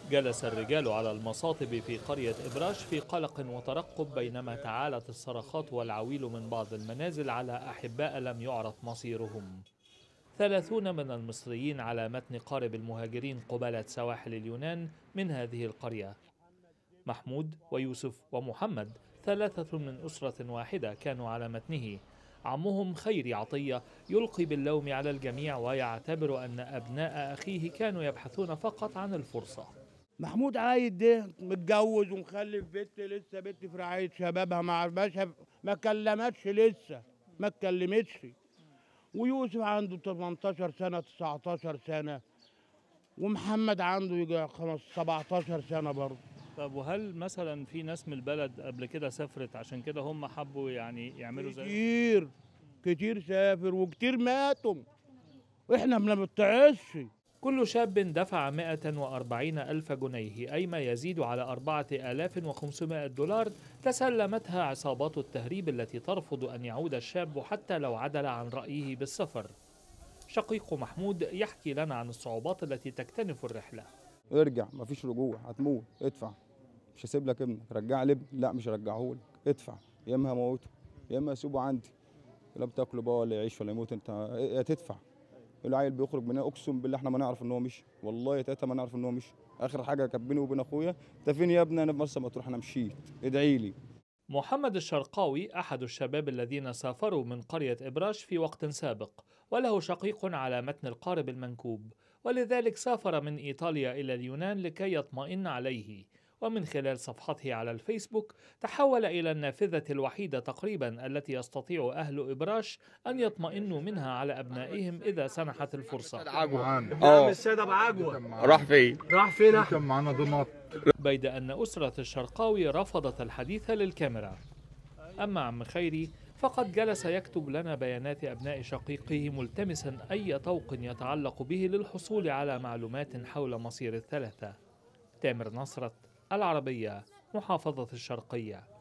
جلس الرجال على المصاطب في قرية إبراش في قلق وترقب بينما تعالت الصرخات والعويل من بعض المنازل على أحباء لم يعرف مصيرهم. 30 من المصريين على متن قارب المهاجرين قبالة سواحل اليونان من هذه القرية. محمود ويوسف ومحمد 3 من أسرة واحدة كانوا على متنه. عمهم خيري عطية يلقي باللوم على الجميع ويعتبر أن أبناء أخيه كانوا يبحثون فقط عن الفرصة. محمود عايد ده متجوز ومخلف بنت، لسه بنت في رعاية شبابها، ما عرفهاش، ما كلمتش لسه، ما اتكلمتش. ويوسف عنده 18 سنة 19 سنة، ومحمد عنده يجي 17 سنة برضه. طب وهل مثلا في ناس من البلد قبل كده سافرت عشان كده هم حبوا يعني يعملوا زي كتير كتير سافر وكتير ماتوا، واحنا ما بنتعظش. كل شاب دفع 140 ألف جنيه أي ما يزيد على 4500 دولار تسلمتها عصابات التهريب التي ترفض أن يعود الشاب حتى لو عدل عن رأيه بالسفر. شقيق محمود يحكي لنا عن الصعوبات التي تكتنف الرحلة. ارجع، مفيش رجوع، هتموت، ادفع. مش هسيب لك ابنك. رجع لي ابني، لا مش هرجعه لك، ادفع. يا اما هموته يا اما اسيبه عندي، لا بتاكله بقى ولا يعيش ولا يموت، انت يا تدفع. العيل بيخرج منها اقسم بالله احنا ما نعرف ان هو مشي، والله يا تاتا ما نعرف ان هو مشي. اخر حاجه كانت بيني وبين اخويا، انت فين يا ابني؟ انا في مرسى مطروح، انا مشيت، ادعي لي. محمد الشرقاوي أحد الشباب الذين سافروا من قرية إبراش في وقت سابق، وله شقيق على متن القارب المنكوب، ولذلك سافر من إيطاليا إلى اليونان لكي يطمئن عليه. ومن خلال صفحته على الفيسبوك تحول إلى النافذة الوحيدة تقريبا التي يستطيع أهل إبراش أن يطمئنوا منها على أبنائهم إذا سنحت الفرصة. السيد أبو عجوة راح فين؟ راح فين؟ كان معانا ضمط. بيد أن أسرة الشرقاوي رفضت الحديث للكاميرا. أما عم خيري فقد جلس يكتب لنا بيانات أبناء شقيقه ملتمسا أي طوق يتعلق به للحصول على معلومات حول مصير الثلاثة. تامر نصرت، العربية، محافظة الشرقية.